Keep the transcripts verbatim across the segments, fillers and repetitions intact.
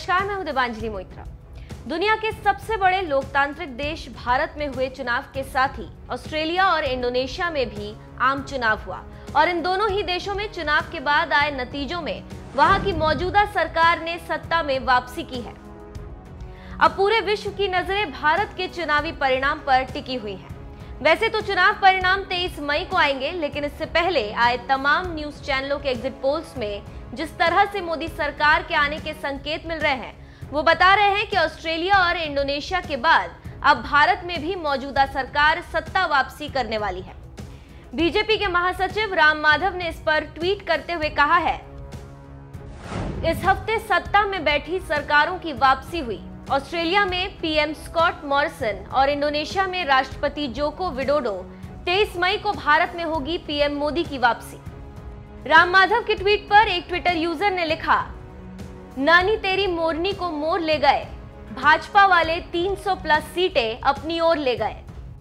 नमस्कार, मैं हूं देवांजलि मोइत्रा। दुनिया के सबसे बड़े लोकतांत्रिक देश भारत में हुए चुनाव के साथ ही ऑस्ट्रेलिया और इंडोनेशिया में भी आम चुनाव हुआ और इन दोनों ही देशों में चुनाव के बाद आए नतीजों में वहां की मौजूदा सरकार ने सत्ता में वापसी की है। अब पूरे विश्व की नजरें भारत के चुनावी परिणाम पर टिकी हुई हैं। वैसे तो चुनाव परिणाम तेईस मई को आएंगे, लेकिन इससे पहले आए तमाम न्यूज चैनलों के एग्जिट पोल्स में जिस तरह से मोदी सरकार के आने के संकेत मिल रहे हैं, वो बता रहे हैं कि ऑस्ट्रेलिया और इंडोनेशिया के बाद अब भारत में भी मौजूदा सरकार सत्ता वापसी करने वाली है। बीजेपी के महासचिव राम माधव ने इस पर ट्वीट करते हुए कहा है, इस हफ्ते सत्ता में बैठी सरकारों की वापसी हुई। ऑस्ट्रेलिया में पीएम स्कॉट मॉरिसन और इंडोनेशिया में राष्ट्रपति जोको विडोडो। तेईस मई को भारत में होगी पीएम मोदी की वापसी। राम माधव के ट्वीट पर एक ट्विटर यूजर ने लिखा, नानी तेरी मोरनी को मोर ले गए, भाजपा वाले तीन सौ प्लस सीटें अपनी ओर ले गए।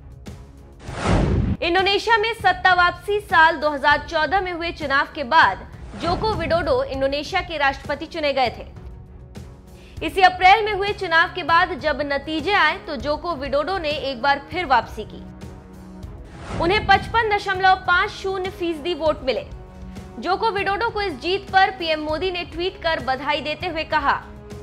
इंडोनेशिया में सत्ता वापसी साल दो हज़ार चौदह में हुए चुनाव के बाद जोको विडोडो इंडोनेशिया के राष्ट्रपति चुने गए थे। इसी अप्रैल में हुए चुनाव के बाद जब नतीजे आए तो जोको विडोडो ने एक बार फिर वापसी की। उन्हें पचपन दशमलव पांच शून्य फीसदी वोट मिले। जोको विडोडो को इस जीत पर पीएम मोदी ने ट्वीट कर बधाई देते हुए कहा,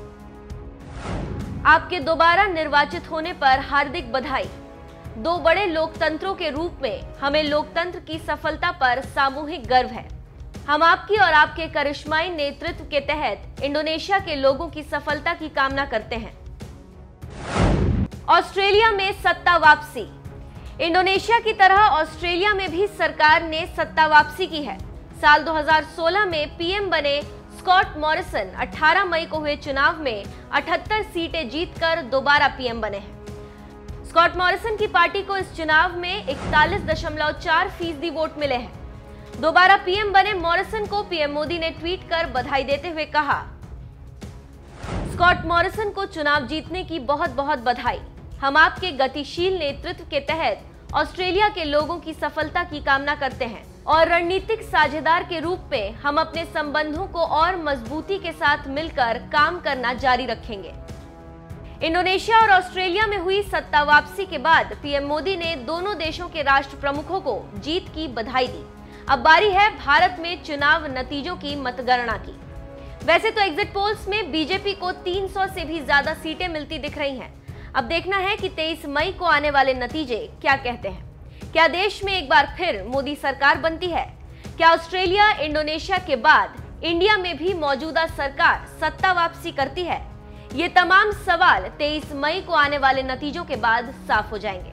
आपके दोबारा निर्वाचित होने पर हार्दिक बधाई। दो बड़े लोकतंत्रों के रूप में हमें लोकतंत्र की सफलता पर सामूहिक गर्व है। हम आपकी और आपके करिश्माई नेतृत्व के तहत इंडोनेशिया के लोगों की सफलता की कामना करते हैं। ऑस्ट्रेलिया में सत्ता वापसी। इंडोनेशिया की तरह ऑस्ट्रेलिया में भी सरकार ने सत्ता वापसी की है। साल दो हज़ार सोलह में पीएम बने स्कॉट मॉरिसन अठारह मई को हुए चुनाव में अठहत्तर सीटें जीतकर दोबारा पीएम बने हैं। स्कॉट मॉरिसन की पार्टी को इस चुनाव में इकतालीस दशमलव चार फीसदी वोट मिले हैं। दोबारा पीएम बने मॉरिसन को पीएम मोदी ने ट्वीट कर बधाई देते हुए कहा, स्कॉट मॉरिसन को चुनाव जीतने की बहुत बहुत बधाई। हम आपके गतिशील नेतृत्व के तहत ऑस्ट्रेलिया के लोगों की सफलता की कामना करते हैं और रणनीतिक साझेदार के रूप में हम अपने संबंधों को और मजबूती के साथ मिलकर काम करना जारी रखेंगे। इंडोनेशिया और ऑस्ट्रेलिया में हुई सत्ता वापसी के बाद पीएम मोदी ने दोनों देशों के राष्ट्र प्रमुखों को जीत की बधाई दी। अब बारी है भारत में चुनाव नतीजों की मतगणना की। वैसे तो एग्जिट पोल्स में बीजेपी को तीन सौ से भी ज्यादा सीटें मिलती दिख रही हैं। अब देखना है कि तेईस मई को आने वाले नतीजे क्या कहते हैं। क्या देश में एक बार फिर मोदी सरकार बनती है? क्या ऑस्ट्रेलिया इंडोनेशिया के बाद इंडिया में भी मौजूदा सरकार सत्ता वापसी करती है? ये तमाम सवाल तेईस मई को आने वाले नतीजों के बाद साफ हो जाएंगे।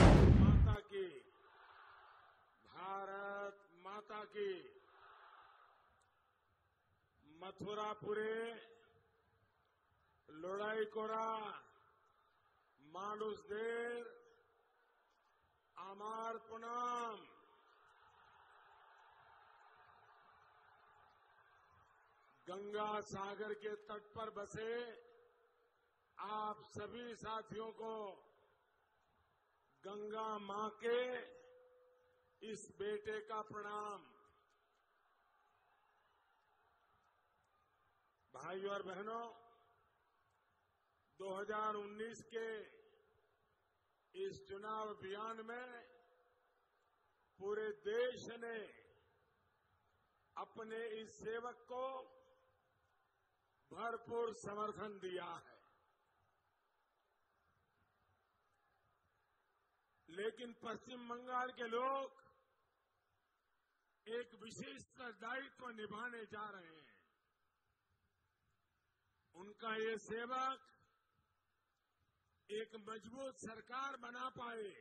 मथुरापुरे लोड़ाई कोरा मानुष देर आमार पुनाम। गंगा सागर के तट पर बसे आप सभी साथियों को गंगा मां के इस बेटे का प्रणाम। भाइयों और बहनों, दो हज़ार उन्नीस के इस चुनाव अभियान में पूरे देश ने अपने इस सेवक को भरपूर समर्थन दिया है। लेकिन पश्चिम बंगाल के लोग एक विशेष दायित्व निभाने जा रहे हैं। उनका ये सेवक एक मजबूत सरकार बना पाए,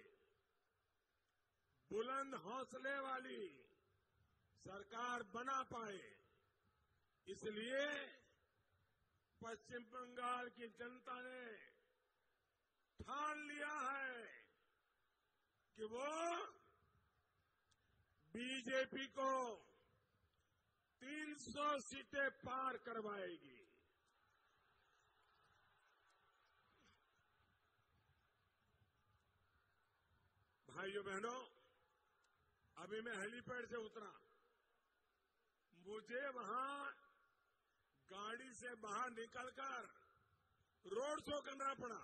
बुलंद हौसले वाली सरकार बना पाए, इसलिए पश्चिम बंगाल की जनता ने ठान लिया है कि वो बीजेपी को तीन सौ सीटें पार करवाएगी। भाइयों बहनों, अभी मैं हेलीपैड से उतरा, मुझे वहां गाड़ी से बाहर निकलकर रोड शो करना पड़ा।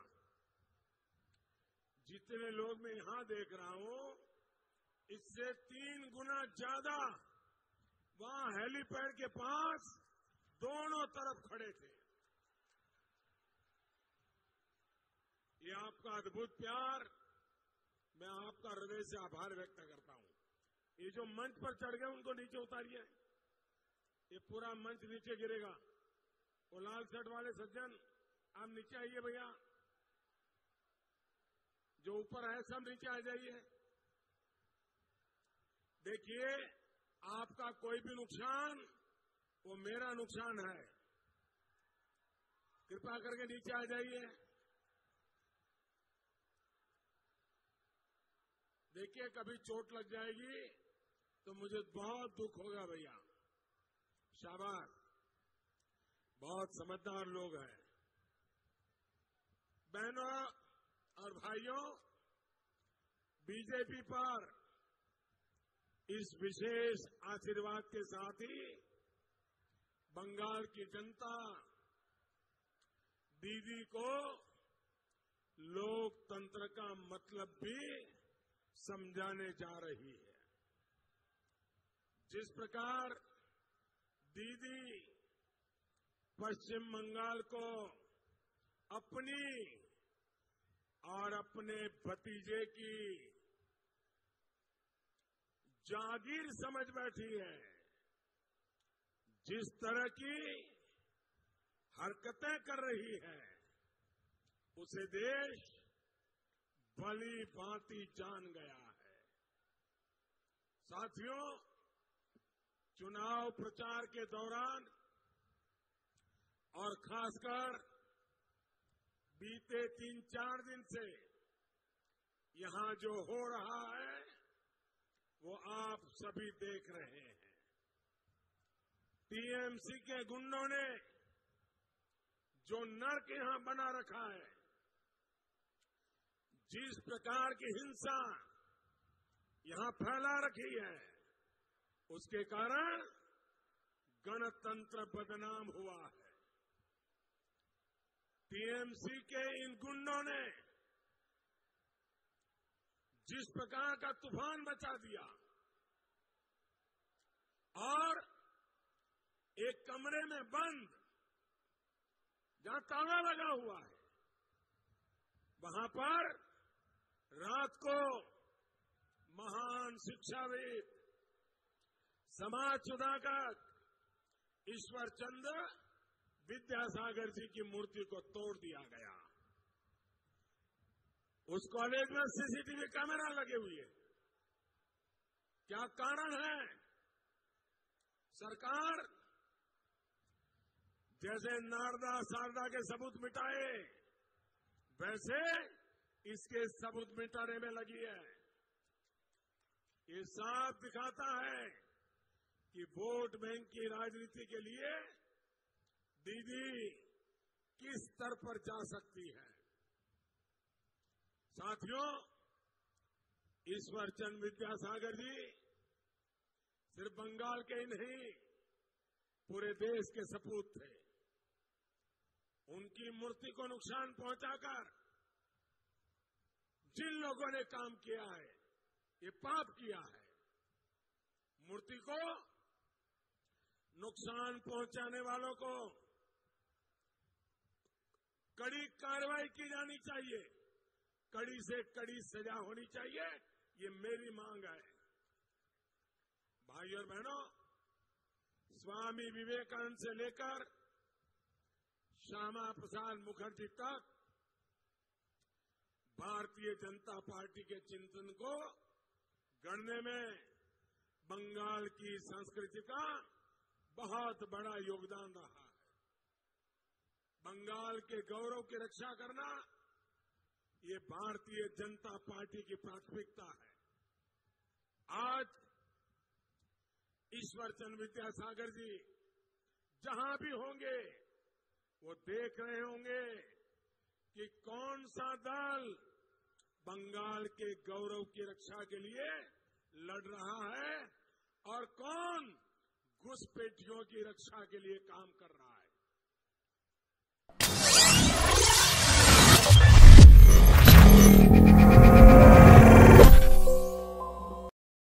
जितने लोग मैं यहां देख रहा हूं, इससे तीन गुना ज्यादा वहां हेलीपैड के पास दोनों तरफ खड़े थे। ये आपका अद्भुत प्यार, मैं आपका हृदय से आभार व्यक्त करता हूं। ये जो मंच पर चढ़ गए उनको नीचे उतारिए, ये पूरा मंच नीचे गिरेगा। वो लाल शर्ट वाले सज्जन आप नीचे आइए भैया, जो ऊपर है सब नीचे आ जाइए। देखिए, आपका कोई भी नुकसान वो मेरा नुकसान है, कृपया करके नीचे आ जाइए। देखिए, कभी चोट लग जाएगी तो मुझे बहुत दुख होगा भैया। शाबाश, बहुत समझदार लोग हैं। बहनों और भाइयों, बीजेपी पर इस विशेष आशीर्वाद के साथ ही बंगाल की जनता दीदी को लोकतंत्र का मतलब भी समझाने जा रही है। जिस प्रकार दीदी पश्चिम बंगाल को अपनी और अपने भतीजे की जागीर समझ बैठी है, जिस तरह की हरकतें कर रही है, उसे देश भली भांति जान गया है। साथियों, चुनाव प्रचार के दौरान और खासकर बीते तीन चार दिन से यहां जो हो रहा है वो आप सभी देख रहे हैं। टीएमसी के गुंडों ने जो नर्क यहां बना रखा है, जिस प्रकार की हिंसा यहां फैला रखी है, उसके कारण गणतंत्र बदनाम हुआ है। टीएमसी के इन गुंडों ने जिस प्रकार का तूफान मचा दिया और एक कमरे में बंद, जहां ताला लगा हुआ है, वहां पर रात को महान शिक्षाविद, समाज सुधारक ईश्वर चंद्र विद्यासागर जी की मूर्ति को तोड़ दिया गया। उस कॉलेज में सीसीटीवी कैमरा लगे हुए हैं। क्या कारण है? सरकार जैसे नारदा शारदा के सबूत मिटाए, वैसे इसके सबूत मिटाने में लगी है। ये साफ दिखाता है कि वोट बैंक की राजनीति के लिए दीदी किस स्तर पर जा सकती है। साथियों, ईश्वर चंद्र विद्यासागर जी सिर्फ बंगाल के ही नहीं, पूरे देश के सपूत थे। उनकी मूर्ति को नुकसान पहुंचाकर जिन लोगों ने काम किया है, ये पाप किया है। मूर्ति को नुकसान पहुंचाने वालों को कड़ी कार्रवाई की जानी चाहिए, कड़ी से कड़ी सजा होनी चाहिए, ये मेरी मांग है। भाइयों और बहनों, स्वामी विवेकानंद से लेकर श्यामा प्रसाद मुखर्जी तक भारतीय जनता पार्टी के चिंतन को गढ़ने में बंगाल की संस्कृति का बहुत बड़ा योगदान रहा है। बंगाल के गौरव की रक्षा करना ये भारतीय जनता पार्टी की प्राथमिकता है। आज ईश्वर चंद्र विद्यासागर जी जहां भी होंगे, वो देख रहे होंगे कि कौन सा दल बंगाल के गौरव की रक्षा के लिए लड़ रहा है और कौन घुसपैठियों की रक्षा के लिए काम कर रहा है।